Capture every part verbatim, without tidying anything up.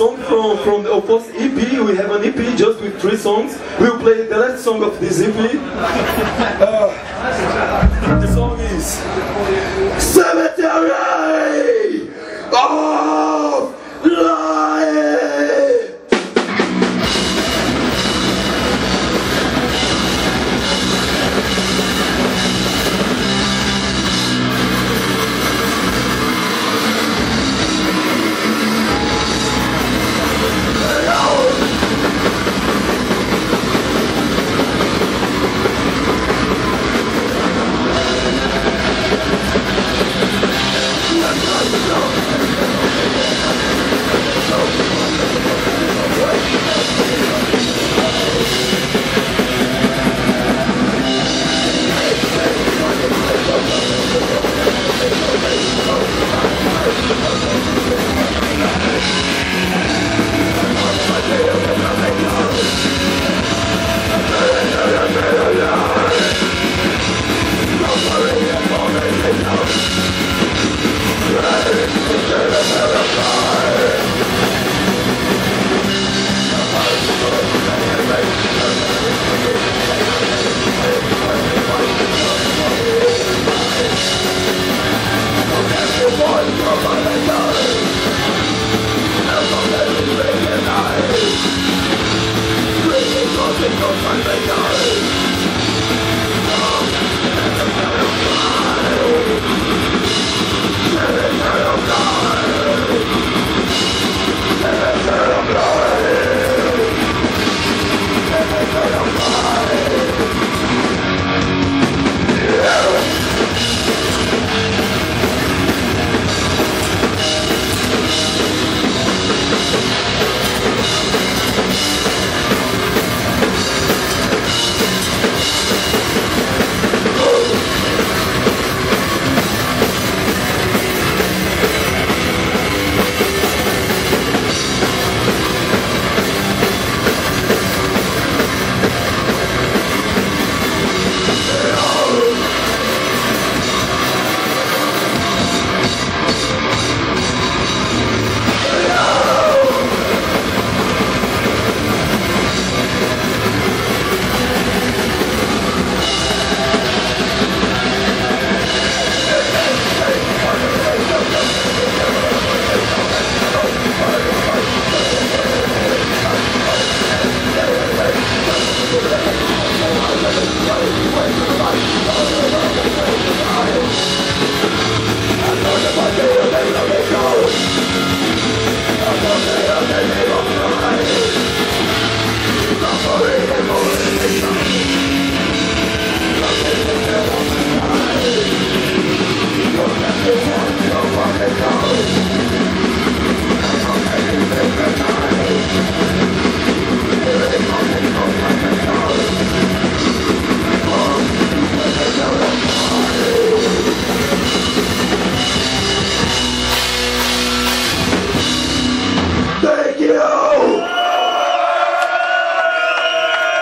song from, from the first E P. We have an E P just with three songs. We'll play the last song of this E P. Uh, the song is Cemetery of Life!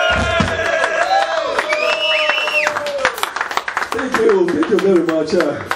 Thank you very much. Uh,